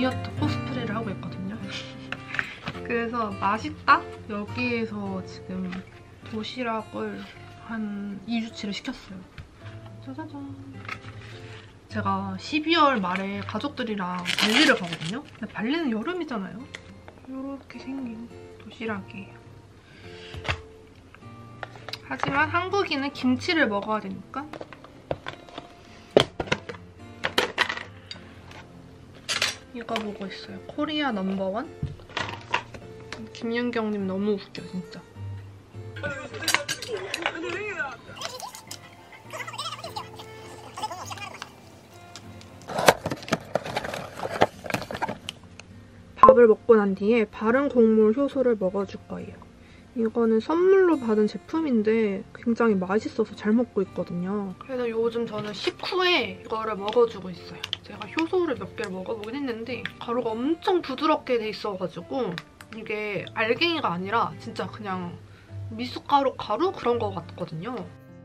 다이어트 코스프레를 하고 있거든요. 그래서 맛있다? 여기에서 지금 도시락을 한 2주치를 시켰어요. 짜자잔. 제가 12월 말에 가족들이랑 발리를 가거든요. 근데 발리는 여름이잖아요. 이렇게 생긴 도시락이에요. 하지만 한국인은 김치를 먹어야 되니까 이거 보고 있어요. 코리아 넘버원. 김윤경님 너무 웃겨 진짜. 밥을 먹고 난 뒤에 바른 곡물 효소를 먹어줄 거예요. 이거는 선물로 받은 제품인데 굉장히 맛있어서 잘 먹고 있거든요. 그래서 요즘 저는 식후에 이거를 먹어주고 있어요. 제가 효소를 몇 개를 먹어보긴 했는데 가루가 엄청 부드럽게 돼 있어가지고 이게 알갱이가 아니라 진짜 그냥 미숫가루 가루 그런 거 같거든요.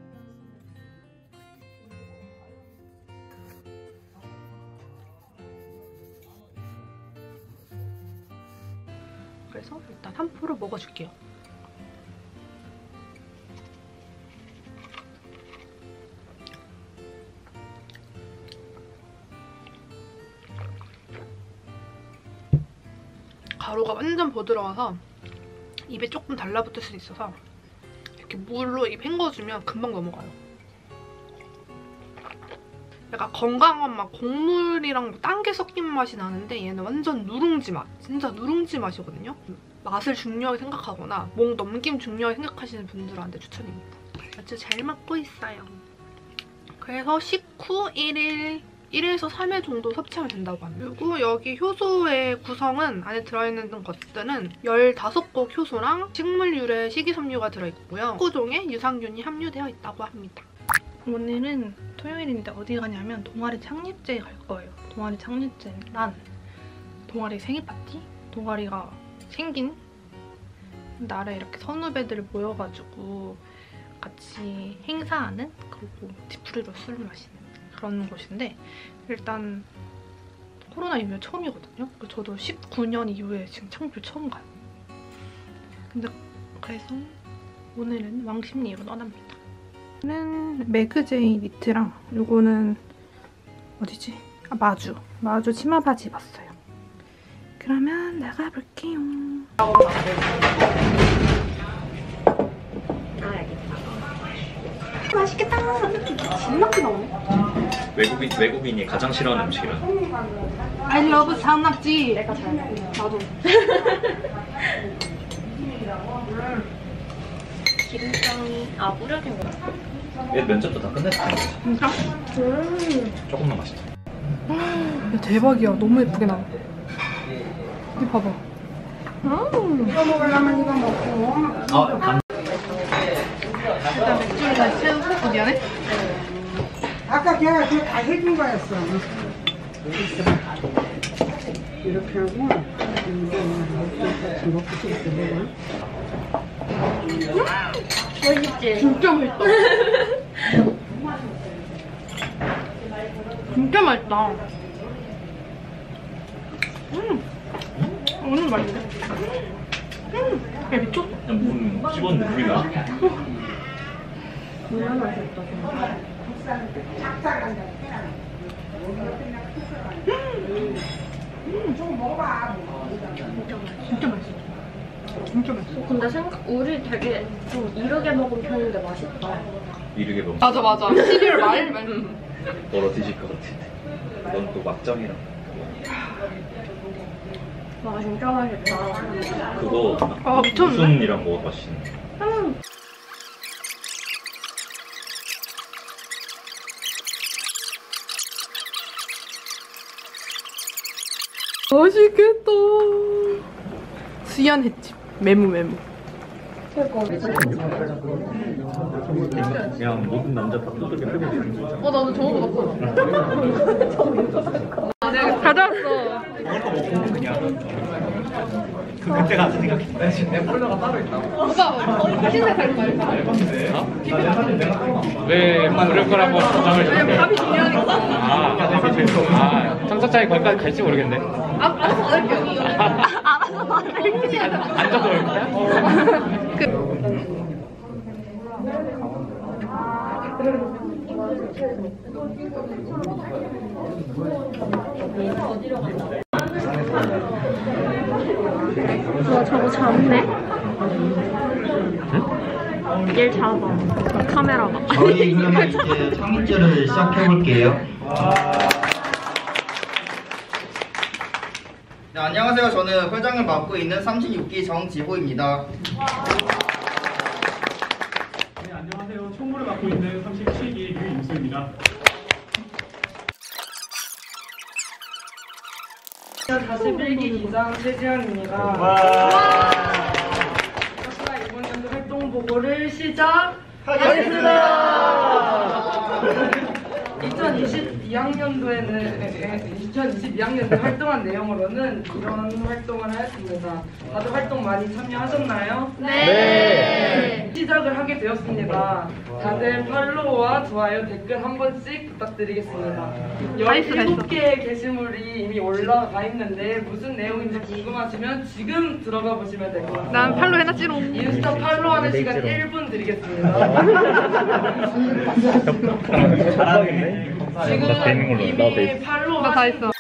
그래서 일단 한 포를 먹어줄게요. 가루가 완전 부드러워서 입에 조금 달라붙을 수도 있어서 이렇게 물로 입 헹궈주면 금방 넘어가요. 약간 건강한 맛, 곡물이랑 딴 게 섞인 맛이 나는데 얘는 완전 누룽지 맛. 진짜 누룽지 맛이거든요. 맛을 중요하게 생각하거나 목 넘김 중요하게 생각하시는 분들한테 추천입니다. 아주 잘 먹고 있어요. 그래서 식후 1에서 3회 정도 섭취하면 된다고 합니다. 그리고 여기 효소의 구성은 안에 들어있는 것들은 15곡 효소랑 식물 유래 식이섬유가 들어있고요. 19종의 유산균이 함유되어 있다고 합니다. 오늘은 토요일인데 어디 가냐면 동아리 창립제에 갈 거예요. 동아리 창립제는 난 동아리 생일 파티? 동아리가 생긴 날에 이렇게 선후배들 모여가지고 같이 행사하는 그리고 디프리로 술 마시는 그런 곳인데 일단 코로나 이후에 처음이거든요. 저도 19년 이후에 지금 창립을 처음 가요. 근데 그래서 오늘은 왕십리로 떠납니다. 이거는 매그제이 니트랑 이거는 어디지? 아, 마주 치마 바지 입었어요. 그러면 나가볼게요. 맛있겠다. 진맛이 나오네. 외국인이 가장 싫어하는 음식이라. I love 산낙지. 내가 잘 먹어. 나도. 기름장이 뿌려진 거. 얘 면접도 다 끝냈을 텐데. 진짜? 조금만 맛있다. 야, 대박이야. 너무 예쁘게 나와. 이 봐봐. 이거 먹으려면 이거 먹고. 일단 맥주를 새우 미안해. 아까 걔가 그거 다 해준 거였어. 이렇게 하고 이거 먹고 싶어 내가. 맛있지? 진짜 맛있다. 진짜 맛있다. 오늘 맛있네. 야, 미쳤어. 물 씹었는데 물이 나? 정말 맛있다. 진짜 맛있어. 진짜 맛있어. 근데 우리 되게 좀 이르게 먹은 편인데 맛있다. 이르게 먹어. 맞아. 12월 말. 멀어 뒤질 것 같은데. 넌 또 막장이라. 와 진짜 맛있다. 그거 미쳤네. 무순이랑 먹어 맛있는. 맛있겠다. 수연 횟집. 메무. 그냥 모든 남자 다 두들겨 패고 있는 거잖아. 나도 저거 봤어. 가져왔어. 먹을 거 먹고 그냥 그때 가서 생각해. 지금 폴더가 따로 있다고. 오빠 흰색 할 거야. 왜 그럴 거라고 주장을 왜냐면 밥이 중요하니까. 청첩장이 거기까지 갈지 모르겠네. 알아서 받을게요. 알아서 받을게요. 앉아서 올 거야? 와 저거 잡네? 얘를 잡아 카메라가. 저희 그러면 이제 창립제를 시작해 볼게요. 네, 안녕하세요. 저는 회장을 맡고 있는 36기 정지호입니다. 네, 안녕하세요. 총무를 맡고 있는 37기 유임수입니다. 41기 기장 최지현입니다. 저희가 이번 연도 활동 보고를 시작하겠습니다. 2022학년도에 활동한 내용으로는 이런 활동을 하였습니다. 다들 활동 많이 참여하셨나요? 네. 시작을 하게 되었습니다. 다들 팔로우와 좋아요, 댓글 한 번씩 부탁드리겠습니다. 17개의 게시물이 이미 올라가 있는데 무슨 내용인지 궁금하시면 지금 들어가 보시면 될 것 같습니다. 난 팔로 해놨지롱. 인스타 팔로우하는 시간 1분 드리겠습니다. 지금 이미 팔로우 나 다 했어.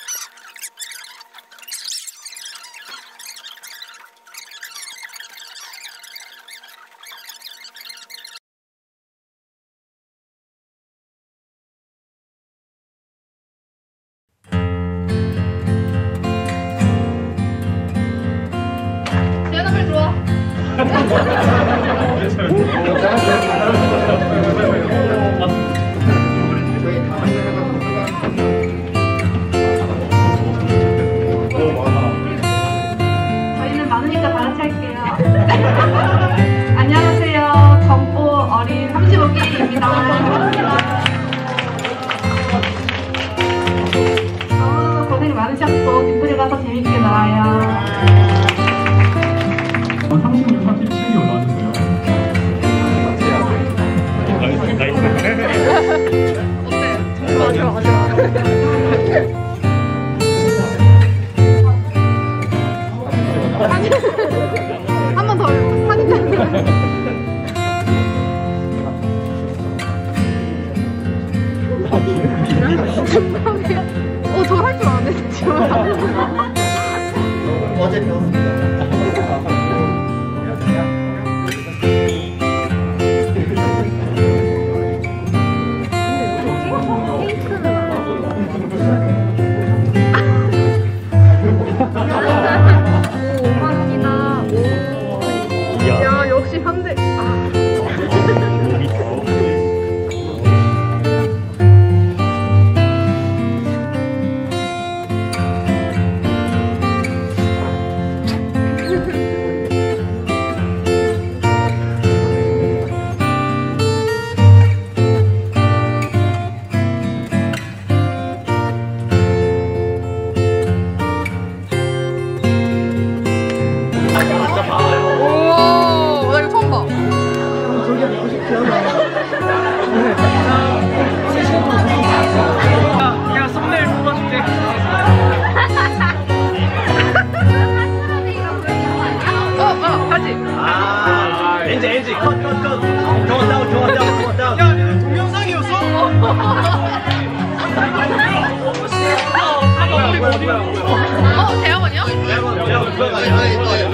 재현아 빨리 들어와. 저희는 많으니까 다 같이 할게요. 안녕하세요. 정보 어린 35기입니다. 반갑습니다. 너무 고생 많으셨고 뒷풀이 가서 재밌게 놀아요. 36, 37이 올라왔는데요. 어때? 좋아. 한 번 더 사진 저거 할 줄 아네 지금. 어제 배웠습니다. 야 역시 현대. 오, 나 이거 처음 봐. 야, 썸네일 뽑아줄게. 다시. 엔지. 컷. 경원 다운. 야, 동영상이었어? 대학원이요? 대학원.